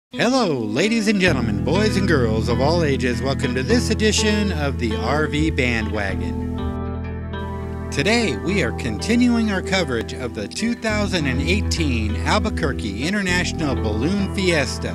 Hello, ladies and gentlemen, boys and girls of all ages. Welcome to this edition of the RV Bandwagon. Today, we are continuing our coverage of the 2018 Albuquerque International Ballloon Fiesta.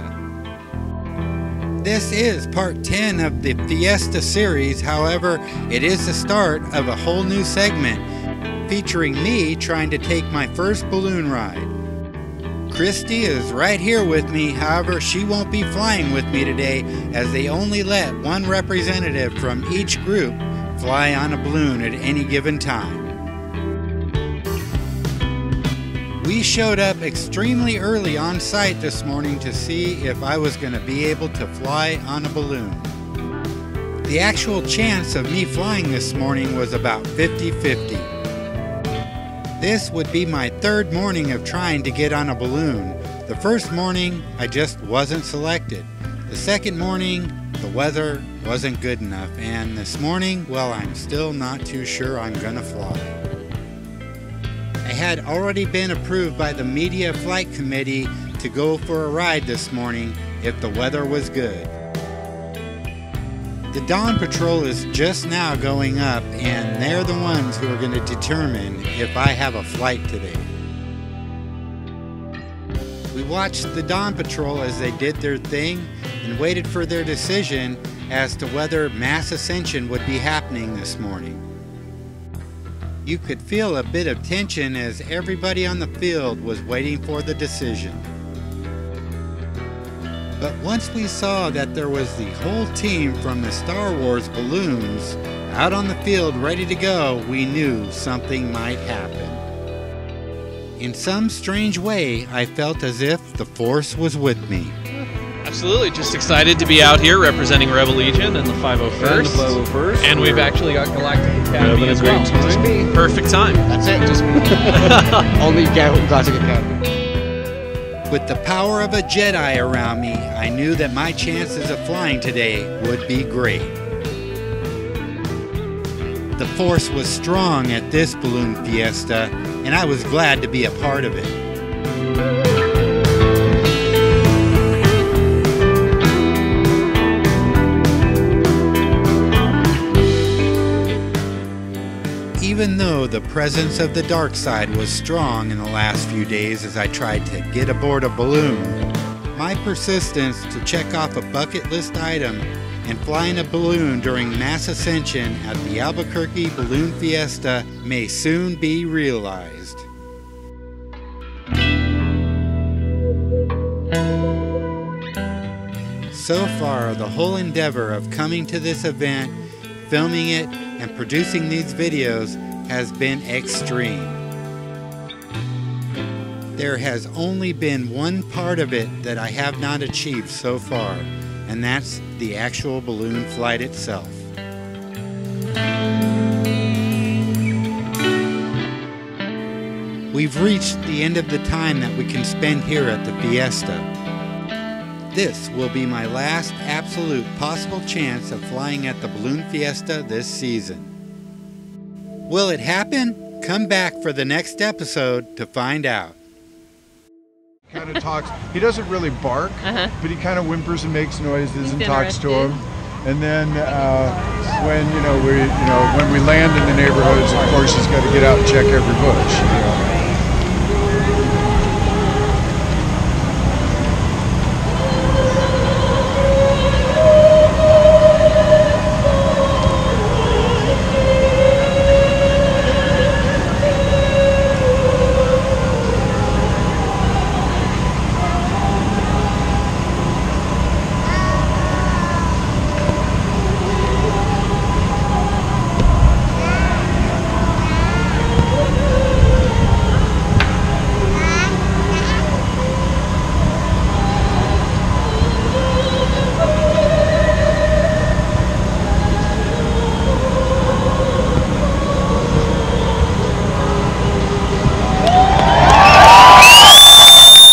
This is part 10 of the Fiesta series. However, it is the start of a whole new segment featuring me trying to take my first balloon ride. Christy is right here with me. However, she won't be flying with me today as they only let one representative from each group fly on a balloon at any given time. We showed up extremely early on site this morning to see if I was going to be able to fly on a balloon. The actual chance of me flying this morning was about 50-50. This would be my third morning of trying to get on a balloon. The first morning, I just wasn't selected. The second morning, the weather wasn't good enough. And this morning, well, I'm still not too sure I'm gonna fly. I had already been approved by the Media Flight Committee to go for a ride this morning if the weather was good. The Dawn Patrol is just now going up, and they're the ones who are going to determine if I have a flight today. We watched the Dawn Patrol as they did their thing and waited for their decision as to whether mass ascension would be happening this morning. You could feel a bit of tension as everybody on the field was waiting for the decision. But once we saw that there was the whole team from the Star Wars balloons out on the field ready to go, we knew something might happen. In some strange way, I felt as if the Force was with me. Absolutely, just excited to be out here representing Rebel Legion and the 501st. And we've actually got Galactic Academy as well. Just me. Perfect time. That's it, just me. Only Galactic Academy. With the power of a Jedi around me, I knew that my chances of flying today would be great. The Force was strong at this Balloon Fiesta, and I was glad to be a part of it. Even though the presence of the dark side was strong in the last few days as I tried to get aboard a balloon, my persistence to check off a bucket list item and fly in a balloon during mass ascension at the Albuquerque Balloon Fiesta may soon be realized. So far, the whole endeavor of coming to this event, filming it, and producing these videos has been extreme. There has only been one part of it that I have not achieved so far, and that's the actual balloon flight itself. We've reached the end of the time that we can spend here at the Fiesta. This will be my last absolute possible chance of flying at the Balloon Fiesta this season. Will it happen? Come back for the next episode to find out. Kind of talks. He doesn't really bark, but he kind of whimpers and makes noises and talks to him. And then when when we land in the neighborhoods, of course, he's got to get out and check every bush.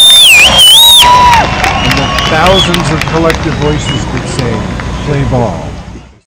Thousands of collective voices that say, play ball.